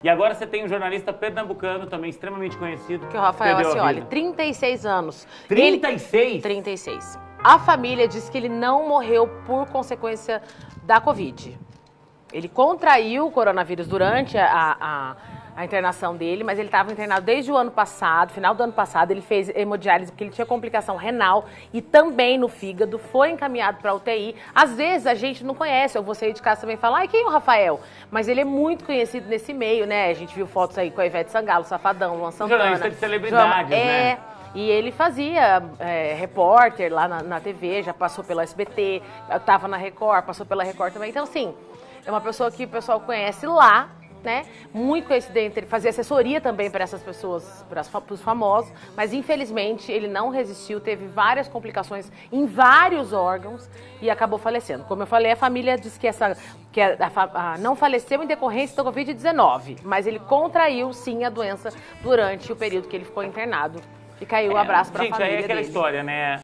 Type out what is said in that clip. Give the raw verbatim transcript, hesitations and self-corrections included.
E agora você tem um jornalista pernambucano, também extremamente conhecido. Que é o Rafael perdeu a Ascioli, vida. trinta e seis anos. trinta e seis? Ele... trinta e seis. A família diz que ele não morreu por consequência da Covid. Ele contraiu o coronavírus durante a, a, a internação dele, mas ele estava internado desde o ano passado, final do ano passado. Ele fez hemodiálise porque ele tinha complicação renal e também no fígado, foi encaminhado para a U T I. Às vezes a gente não conhece, eu vou sair de casa também e falar, ai, quem é o Rafael? Mas ele é muito conhecido nesse meio, né? A gente viu fotos aí com a Ivete Sangalo, Safadão, Luan Santana. Jornalista de celebridades, João, né? É... E ele fazia é, repórter lá na, na T V, já passou pela S B T, estava na Record, passou pela Record também. Então, assim, é uma pessoa que o pessoal conhece lá, né? Muito coincidente, ele fazia assessoria também para essas pessoas, para os famosos, mas infelizmente ele não resistiu, teve várias complicações em vários órgãos e acabou falecendo. Como eu falei, a família diz que, essa, que a, a, a, não faleceu em decorrência da Covid dezenove, mas ele contraiu sim a doença durante o período que ele ficou internado. Fica aí o abraço para a família Gente, aí é aquela dele. história, né?